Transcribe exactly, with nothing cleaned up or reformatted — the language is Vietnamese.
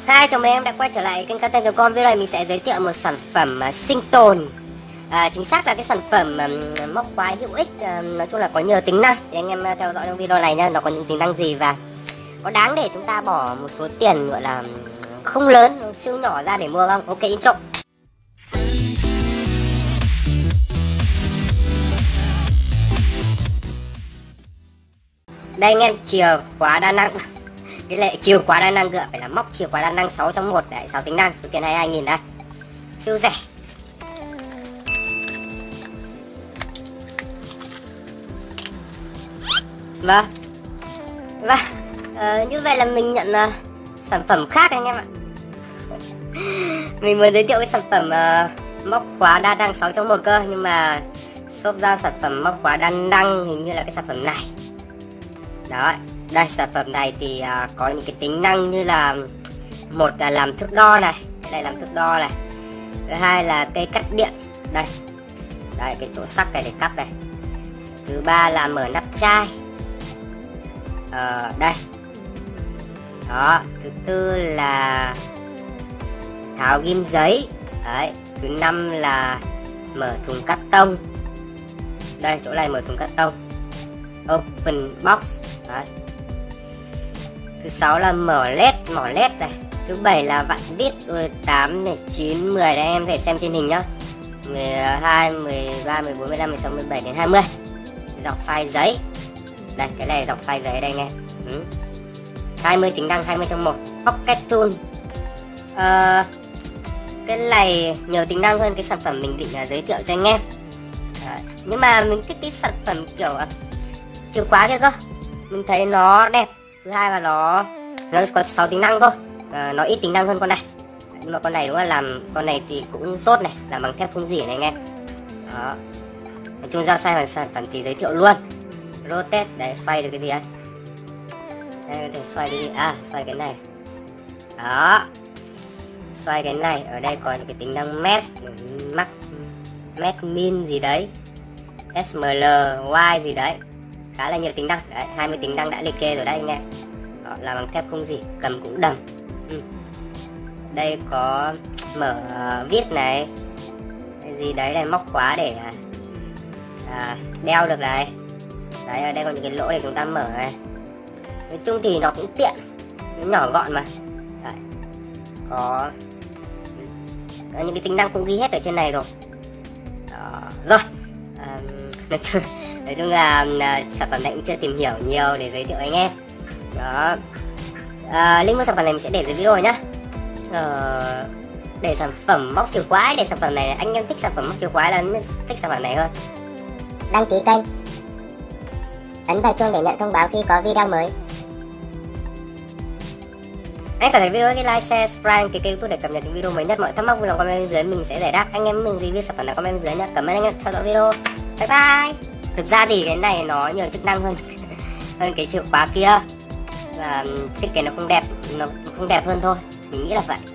Hai chào mừng em đã quay trở lại kênh Content chấm com. Video này mình sẽ giới thiệu một sản phẩm uh, sinh tồn. À, chính xác là cái sản phẩm um, móc khóa hữu ích, uh, nói chung là có nhiều tính năng. Thì anh em uh, theo dõi trong video này nhá, nó có những tính năng gì và có đáng để chúng ta bỏ một số tiền gọi là không lớn, siêu nhỏ ra để mua không? Ok, intro. Đây anh em, chìa khóa đa năng. Cái lệ chìa khóa đa năng gựa phải là móc chìa khóa đa năng sáu trong một đấy, sáu tính năng, số tiền hai mươi hai nghìn đây. Siêu rẻ. Vâng. Vâng. Ờ, như vậy là mình nhận uh, sản phẩm khác anh em ạ. Mình muốn giới thiệu cái sản phẩm uh, móc khóa đa năng sáu trong một cơ, nhưng mà shop ra sản phẩm móc khóa đa năng hình như là cái sản phẩm này. Đó, đây sản phẩm này thì uh, có những cái tính năng như là một là làm thước đo này, cái này làm thước đo này. Thứ hai là cây cắt điện, đây, đây cái chỗ sắc này để cắt này. Thứ ba là mở nắp chai, ờ, đây. Đó, thứ tư là tháo ghim giấy, đấy. Thứ năm là mở thùng cắt tông, đây chỗ này mở thùng cắt tông, open box. Đấy. Thứ sáu là mở led, mỏ led này. Thứ bảy là vặn đít tám này, chín, mười đây em có thể xem trên hình nhá. mười hai, mười ba, mười bốn, mười lăm, mười sáu, mười bảy đến hai mươi. Dọc file giấy. Đây, cái này dọc file giấy đây nghe. Ừ. hai mươi tính năng, hai mươi trong một. Pocket tool. Ờ, cái này nhiều tính năng hơn cái sản phẩm mình định uh, giới thiệu cho anh em. Đấy. Nhưng mà mình thích cái sản phẩm kiểu uh, chìa khóa kia cơ. Mình thấy nó đẹp. Thứ hai là nó nó có sáu tính năng thôi, à, nó ít tính năng hơn con này. Nhưng mà con này đúng là làm con này thì cũng tốt này, làm bằng thép không dỉ này anh em. Đó, nói chung ra sai bằng sản phẩm thì giới thiệu luôn. Rotate để xoay được cái gì ấy, đây có thể xoay cái gì, à xoay cái này. Đó, xoay cái này. Ở đây có những cái tính năng mesh, max, mesh min gì đấy, sml, y gì đấy, khá là nhiều tính năng đấy, hai mươi tính năng đã liệt kê rồi đấy anh em. Đó, làm bằng thép không gì, cầm cũng đầm. Ừ. Đây có mở uh, viết này, cái gì đấy này, móc khóa để à, đeo được này. Đấy, ở đây có những cái lỗ để chúng ta mở này. Nói chung thì nó cũng tiện, nó nhỏ gọn mà. Đấy. Có, có những cái tính năng cũng ghi hết ở trên này rồi. Đó. Rồi à, nói chung Nói chung là uh, sản phẩm này cũng chưa tìm hiểu nhiều để giới thiệu anh em. Đó, uh, link của sản phẩm này mình sẽ để dưới video nhá. Uh, để sản phẩm móc chìa khóa, để sản phẩm này anh em thích sản phẩm móc chìa khóa là thích sản phẩm này hơn. Đăng ký kênh, ấn vào chuông để nhận thông báo khi có video mới. Anh có thể video cái like, share, subscribe cái kênh YouTube để cập nhật những video mới nhất. Mọi thắc mắc vui lòng comment bên dưới mình sẽ giải đáp. Anh em mình review sản phẩm này comment bên dưới nhé. Cảm ơn anh em theo dõi video. Bye bye. Thực ra thì cái này nó nhiều chức năng hơn hơn cái chìa khóa kia, và thiết kế nó không đẹp, nó không đẹp hơn thôi, mình nghĩ là vậy.